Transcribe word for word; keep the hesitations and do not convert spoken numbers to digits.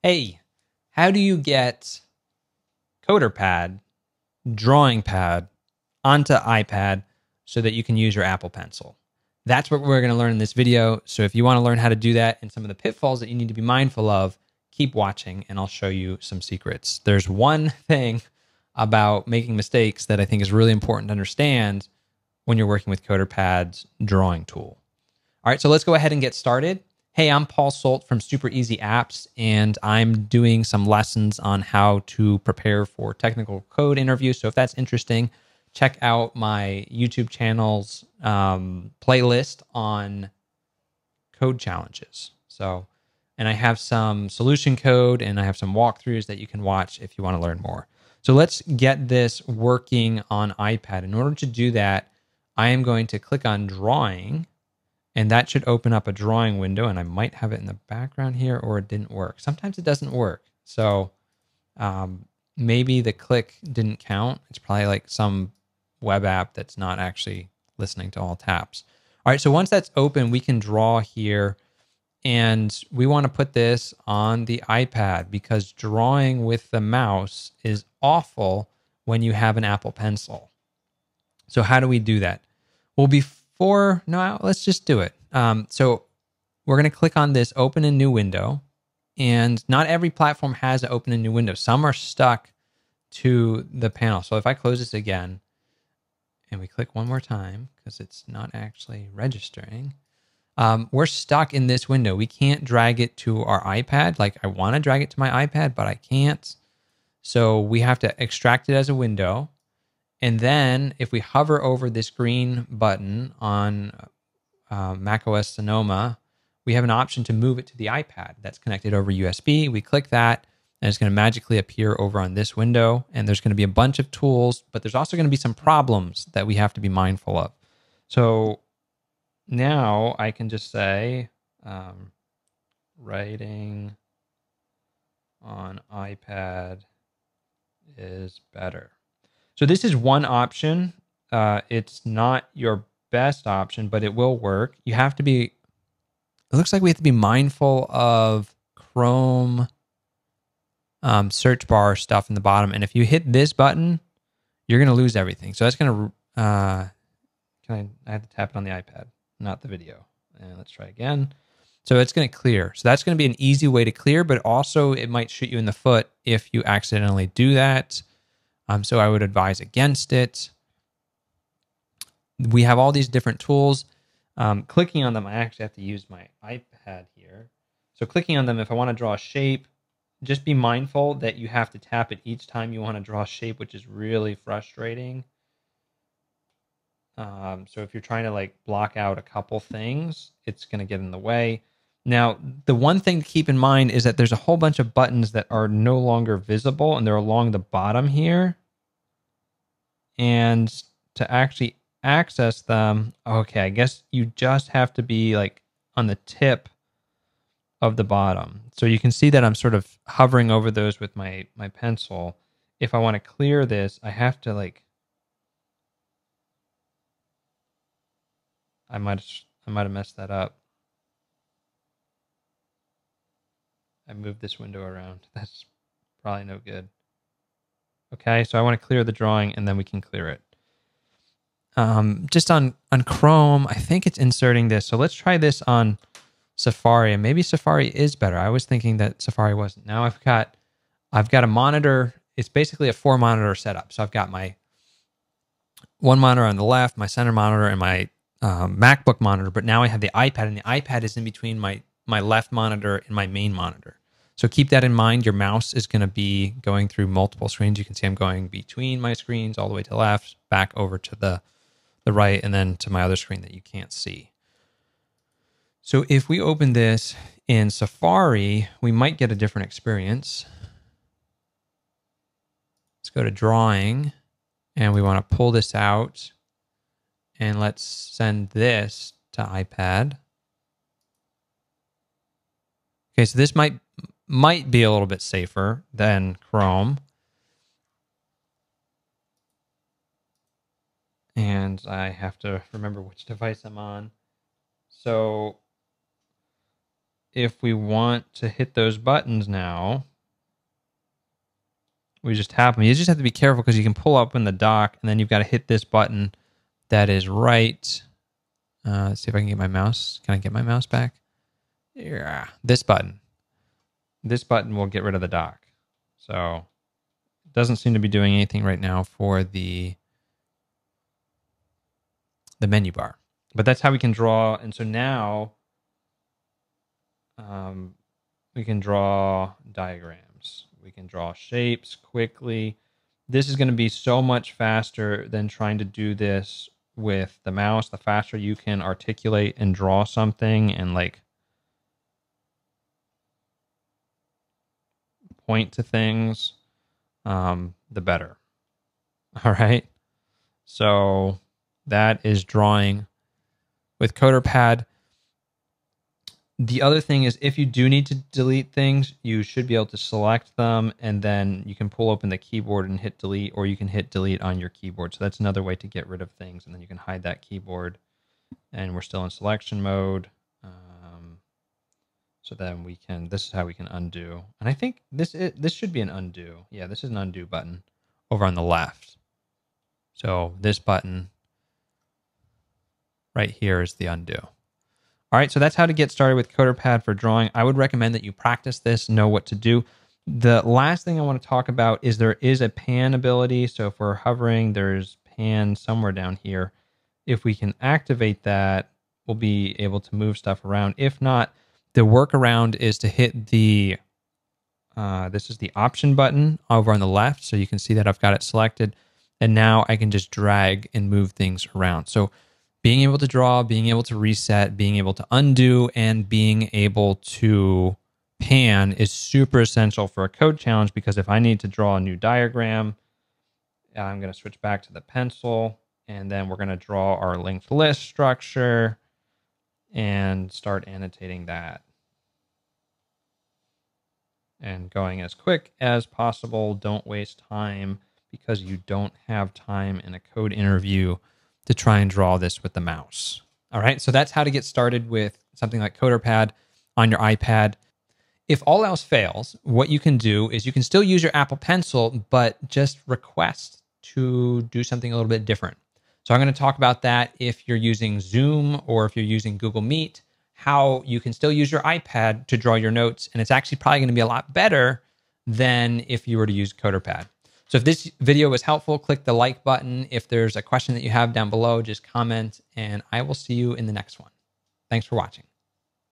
Hey, how do you get CoderPad, drawing pad, onto iPad so that you can use your Apple Pencil? That's what we're going to learn in this video. So if you want to learn how to do that and some of the pitfalls that you need to be mindful of, keep watching and I'll show you some secrets. There's one thing about making mistakes that I think is really important to understand when you're working with CoderPad's drawing tool. All right, so let's go ahead and get started. Hey, I'm Paul Solt from Super Easy Apps, and I'm doing some lessons on how to prepare for technical code interviews. So if that's interesting, check out my YouTube channel's um, playlist on code challenges. So, and I have some solution code and I have some walkthroughs that you can watch if you want to learn more. So let's get this working on iPad. In order to do that, I am going to click on drawing, and that should open up a drawing window, and I might have it in the background here, or it didn't work. Sometimes it doesn't work. So um, maybe the click didn't count. It's probably like some web app that's not actually listening to all taps. All right, so once that's open, we can draw here, and we want to put this on the iPad because drawing with the mouse is awful when you have an Apple Pencil. So how do we do that? Well, before, no, let's just do it. Um, so we're going to click on this open a new window, and not every platform has an open a new window. Some are stuck to the panel. So if I close this again and we click one more time because it's not actually registering, um, we're stuck in this window. We can't drag it to our iPad. Like I want to drag it to my iPad, but I can't. So we have to extract it as a window. And then if we hover over this green button on uh, macOS Sonoma, we have an option to move it to the iPad that's connected over U S B. We click that, and it's going to magically appear over on this window. And there's going to be a bunch of tools, but there's also going to be some problems that we have to be mindful of. So now I can just say um, writing on iPad is better. So this is one option. Uh, it's not your best option, but it will work. You have to be, it looks like we have to be mindful of Chrome um, search bar stuff in the bottom. And if you hit this button, you're going to lose everything. So that's going to, uh, can I, I have to tap it on the iPad, not the video. And let's try again. So it's going to clear. So that's going to be an easy way to clear, but also it might shoot you in the foot if you accidentally do that. Um, so I would advise against it. We have all these different tools. Um, clicking on them, I actually have to use my iPad here. So clicking on them, if I want to draw a shape, just be mindful that you have to tap it each time you want to draw a shape, which is really frustrating. Um, so if you're trying to like block out a couple things, it's going to get in the way. Now, the one thing to keep in mind is that there's a whole bunch of buttons that are no longer visible, and they're along the bottom here. And to actually access them, okay, I guess you just have to be like on the tip of the bottom. So you can see that I'm sort of hovering over those with my, my pencil. If I want to clear this, I have to like, I might I might have messed that up. I moved this window around. That's probably no good. Okay, so I want to clear the drawing, and then we can clear it. Um, just on, on Chrome, I think it's inserting this. So let's try this on Safari, and maybe Safari is better. I was thinking that Safari wasn't. Now I've got I've got a monitor. It's basically a four monitor setup. So I've got my one monitor on the left, my center monitor, and my um, MacBook monitor. But now I have the iPad, and the iPad is in between my my left monitor and my main monitor. So keep that in mind. Your mouse is going to be going through multiple screens. You can see I'm going between my screens all the way to the left, back over to the, the right, and then to my other screen that you can't see. So if we open this in Safari, we might get a different experience. Let's go to drawing, and we want to pull this out, and let's send this to iPad. Okay, so this might might be a little bit safer than Chrome. And I have to remember which device I'm on. So if we want to hit those buttons now, we just tap them. You just have to be careful because you can pull up in the dock, and then you've got to hit this button that is right. Uh, let's see if I can get my mouse. Can I get my mouse back? Yeah, this button. This button will get rid of the dock. So it doesn't seem to be doing anything right now for the, the menu bar. But that's how we can draw. And so now um, we can draw diagrams. We can draw shapes quickly. This is going to be so much faster than trying to do this with the mouse. The faster you can articulate and draw something and like point to things, um, the better. All right. So that is drawing with CoderPad. The other thing is if you do need to delete things, you should be able to select them and then you can pull open the keyboard and hit delete, or you can hit delete on your keyboard. So that's another way to get rid of things. And then you can hide that keyboard, and we're still in selection mode. Um, so then we can, this is how we can undo. And I think this is, this should be an undo. Yeah, this is an undo button over on the left. So this button right here is the undo. All right, so that's how to get started with CoderPad for drawing. I would recommend that you practice this, know what to do. The last thing I want to talk about is there is a pan ability. So if we're hovering, there's pan somewhere down here. If we can activate that, we'll be able to move stuff around. If not, the workaround is to hit the, uh, this is the option button over on the left. So you can see that I've got it selected. And now I can just drag and move things around. So being able to draw, being able to reset, being able to undo, and being able to pan is super essential for a code challenge, because if I need to draw a new diagram, I'm going to switch back to the pencil, and then we're going to draw our linked list structure and start annotating that. And going as quick as possible. Don't waste time, because you don't have time in a code interview to try and draw this with the mouse. All right, so that's how to get started with something like CoderPad on your iPad. If all else fails, what you can do is you can still use your Apple Pencil, but just request to do something a little bit different. So I'm going to talk about that if you're using Zoom or if you're using Google Meet, how you can still use your iPad to draw your notes, and it's actually probably going to be a lot better than if you were to use CoderPad. So if this video was helpful, click the like button. If there's a question that you have down below, just comment, and I will see you in the next one. Thanks for watching.